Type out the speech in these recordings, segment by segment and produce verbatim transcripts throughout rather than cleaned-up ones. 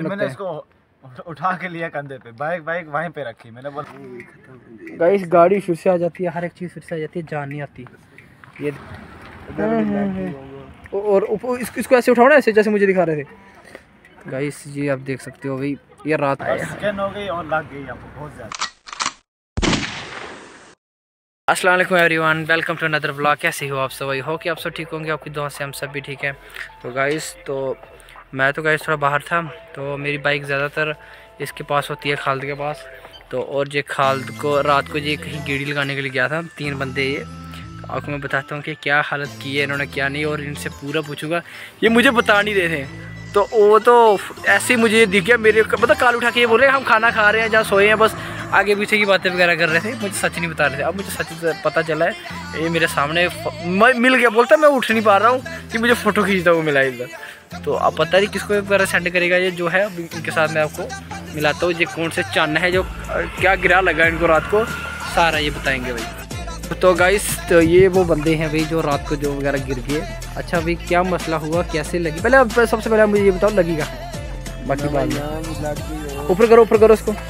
मैंने इसको उठा के लिया कंधे पे, बाइक बाइक वहीं पे रखी, मैंने बोला गाइस गाड़ी फिर से आ जाती है, हर एक चीज़ फिर से आ जाती है, जान नहीं आती ये। और इसको इसको ऐसे उठाओ ना, ऐसे जैसे मुझे दिखा रहे थे गाइस। ये आप देख सकते हो भाई, ये रात स्कैन हो गई और लग गई आपको बहुत ज़्यादा। अस्सलाम वालेकुम everyone, welcome to another vlog. कैसे हो आप सब? आई हो कि आप सब ठीक होंगे, आपकी दुआ से हम सब भी ठीक है। तो गाइस तो मैं तो गाइस थोड़ा बाहर था, तो मेरी बाइक ज़्यादातर इसके पास होती है, खाल्द के पास। तो और ये खाल्द को रात को ये कहीं गेड़ी लगाने के लिए गया था, तीन बंदे। ये तो आपको मैं बताता हूँ कि क्या हालत की है इन्होंने, क्या नहीं, और इनसे पूरा पूछूंगा। ये मुझे बता नहीं रहे थे, तो वो तो ऐसे ही मुझे दिख गया मेरे, मतलब काल उठा के ये बोल रहे हैं हम खाना खा रहे हैं, जहाँ सोए हैं, बस आगे पीछे की बातें वगैरह कर रहे थे, मुझे सच नहीं बता रहे थे। अब मुझे सच पता चला है, ये मेरे सामने मिल गया, बोलता मैं उठ नहीं पा रहा हूँ कि मुझे फ़ोटो खींचता हुआ मिला इधर। तो अब पता नहीं किसको वगैरह सेंड करेगा ये जो है, इनके साथ मैं आपको मिलाता हूँ। ये कौन से चन्न है, जो क्या गिरा लगा इनको रात को, सारा ये बताएंगे भाई। तो गाइस तो ये वो बंदे हैं भाई जो रात को जो वगैरह गिर गए। अच्छा भाई क्या मसला हुआ, कैसे लगी, पहले अब सबसे पहले मुझे ये बताओ लगी कहाँ, बाकी बात में ऊपर करो, ऊपर करो इसको।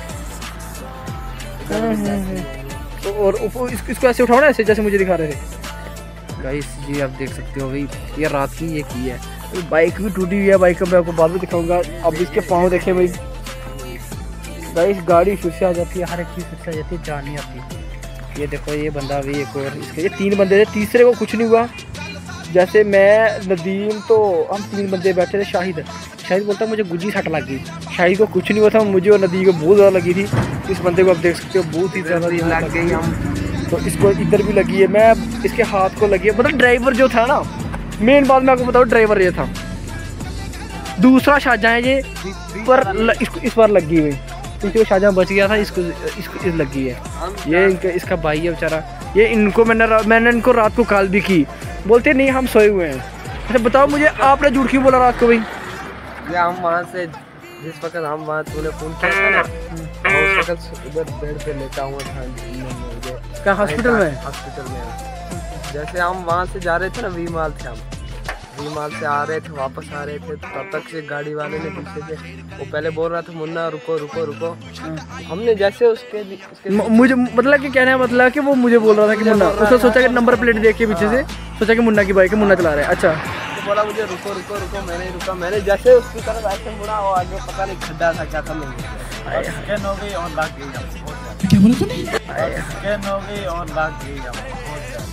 तो और इसको, इसको ऐसे उठाओ ना, ऐसे जैसे मुझे दिखा रहे थे गाइस। ये आप देख सकते हो भाई, ये रात की ये की है। तो बाइक भी टूटी हुई है, बाइक का मैं आपको बाद में दिखाऊंगा। अब इसके पाँव देखें भाई गाइस, गाड़ी फिर से आ जाती है, हर एक चीज़ फिर से आ जाती है, जान नहीं आती। ये देखो ये बंदा भी एक और, इसके ये तीन बंदे थे, तीसरे को कुछ नहीं हुआ। जैसे मैं, नदीम, तो हम तीन बंदे बैठे थे। शाहिद शाहिद बोलता मुझे गुज्जी सट लग गई, शाहिद को कुछ नहीं हुआ था, मुझे और नदीम को बहुत ज़्यादा लगी थी। इस बंदे को आप देख सकते हो बहुत ही ज़्यादा लग गई हम, तो इसको इधर भी लगी है, मैं इसके हाथ को लगी है। मतलब ड्राइवर जो था ना, मेन बात मैं आपको बताऊँ, ड्राइवर ये था, दूसरा शाहजहाँ है ये, पर इसको इस बार लग गई हुई, क्योंकि शाहजहाँ बच गया था, इसको इसको इस लगी है। ये इनका इसका भाई है बेचारा, ये इनको मैंने मैंने इनको रात को कॉल भी की, बोलते नहीं हम सोए हुए हैं। अच्छा बताओ मुझे, आपने झूठ क्यों बोला रात को भाई? ये हम वहाँ से जिस वक्त हम वहाँ तूने फोन किया था ना, उस वक्त उधर बेड पे लेटा हुआ था। क्या हॉस्पिटल में? हॉस्पिटल में जैसे हम वहाँ से जा रहे थे ना, वी माल थे हम, वी माल से आ रहे थे, वापस आ रहे थे, तब तक से गाड़ी वाले ने पीछे से वो पहले बोल रहा था मुन्ना रुको रुको रुको। हमने जैसे उसके, उसके मुझे मतलब कि कहने का मतलब कि वो मुझे बोल रहा था कि मुन्ना, उसने सोचा कि नंबर प्लेट देख के पीछे से सोचा कि मुन्ना की बाइक है, मुन्ना चला रहा है। अच्छा तो बोला मुझे रुको रुको रुको, मैंने रुका, मैंने जैसे उसकी तरफ ऐसे मुड़ा, वो आगे पता नहीं खड्डा था क्या था, मैंने स्कैन हो गई और लग गई आपको बहुत ज़्यादा। क्या बोला तूने? स्कैन हो गई और लग गई आपको बहुत ज़्यादा,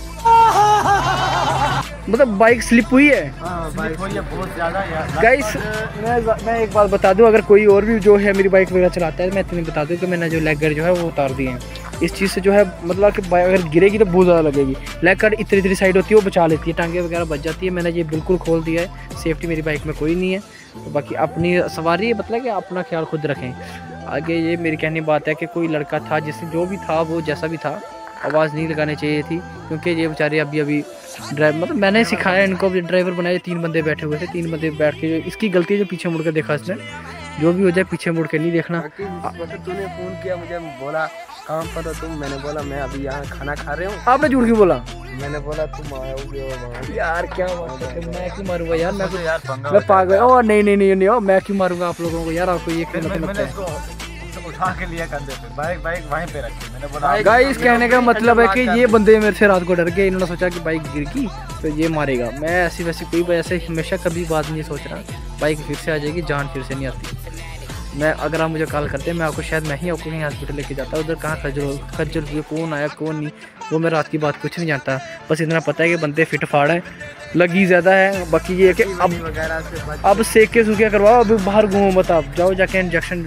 मतलब बाइक स्लिप हुई है। हाँ बाइक हुई है बहुत ज़्यादा यार। गाइस मैं मैं एक बात बता दूं, अगर कोई और भी जो है मेरी बाइक वगैरह चलाता है, मैं तुम्हें बता दूं कि मैंने जो लेग गार्ड जो है वो उतार दिए हैं। इस चीज़ से जो है मतलब कि बाइक अगर गिरेगी तो बहुत ज़्यादा लगेगी। लेग गार्ड इतनी इतनी साइड होती है, वो बचा लेती है, टांगे वगैरह बच जाती है। मैंने ये बिल्कुल खोल दिया है, सेफ्टी मेरी बाइक में कोई नहीं है। तो बाकी अपनी सवारी है, मतलब कि अपना ख्याल खुद रखें। आगे ये मेरी कहने बात है कि कोई लड़का था, जिससे जो भी था वो जैसा भी था, आवाज़ नहीं लगानी चाहिए थी, क्योंकि ये बेचारे अभी अभी ड्राइव, मतलब मैंने सिखाया इनको, अभी ड्राइवर बनाया। तीन बंदे बैठे हुए थे, तीन बंदे बैठ के, इसकी गलती है जो पीछे मुड़ के देखा इसने। जो भी हो जाए पीछे मुड़ के नहीं देखना। तूने फोन किया, मुझे बोला कहाँ पर हो तुम, मैंने बोला मैं अभी यहाँ खाना खा रहे हूँ। आपने झूठ क्यों बोला? मैंने बोला तुम आओगे यार क्या बात है, मैं क्यों मारूंगा यार, मैं यार पंगा मैं पागल। ओ नहीं नहीं नहीं नहीं, मैं क्यों मारूंगा आप लोगों को यार, आपको ये क्यों मैंने इसको उठा के लिया कंधे पे, बाइक बाइक वहीं पे रखी, मैंने बोला। गाइस कहने का मतलब है कि ये बंदे मेरे से रात को डर गए, इन्होंने सोचा कि बाइक गिर गई तो ये मारेगा। मैं ऐसी वैसी कोई वजह से हमेशा कभी बात नहीं सोच रहा, बाइक फिर से आ जाएगी, जान फिर से नहीं आती। मैं अगर आप मुझे कॉल करते हैं, मैं आपको शायद मैं ही आपको कहीं हॉस्पिटल लेके जाता, उधर कहाँ खज्जल खज्जल हुए, कौन आया कौन नहीं, वो मैं रात की बात कुछ नहीं जानता। बस इतना पता है कि बंदे फिट फाड़ है, लगी ज़्यादा है। बाकी ये है कि अब अब सेक के सूखे करवाओ, अभी बाहर घूमो मत, आप जाओ जाके इंजेक्शन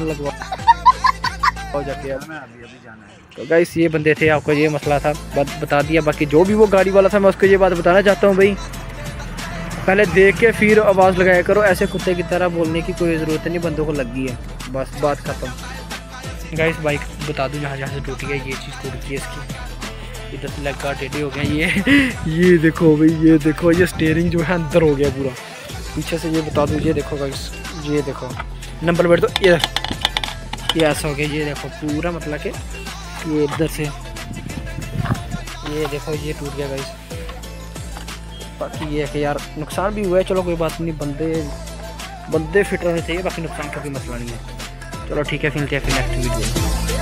लगवाओ जाके आप। तो गाइस ये बंदे थे, आपको ये मसला था, बात बता दिया। बाकी जो भी वो गाड़ी वाला था, मैं उसको ये बात बताना चाहता हूँ भाई, पहले देख के फिर आवाज़ लगाया करो, ऐसे कुत्ते की तरह बोलने की कोई ज़रूरत नहीं, बंदों को लगी है, बस बात ख़त्म। गाइस बाइक बता दूं जहाँ जहाँ से टूटी है, ये चीज़ टूट गई है इसकी, इधर से लग का टेढ़ी हो गया। ये ये देखो भाई, ये देखो, ये स्टीयरिंग जो है अंदर हो गया पूरा, पीछे से ये बता दूँ, ये देखो गाइस, ये देखो नंबर प्लेट तो ये ये ऐसा हो गया, ये देखो पूरा, मतलब कि ये इधर से ये देखो ये टूट गया गाइस। बाकी ये है कि यार नुकसान भी हुआ है, चलो कोई बात नहीं, बंदे बंदे फिट रहने चाहिए, बाकी नुकसान का कोई मसला नहीं है। चलो ठीक है, फिर मिलते हैं फिर नेक्स्ट वीडियो में।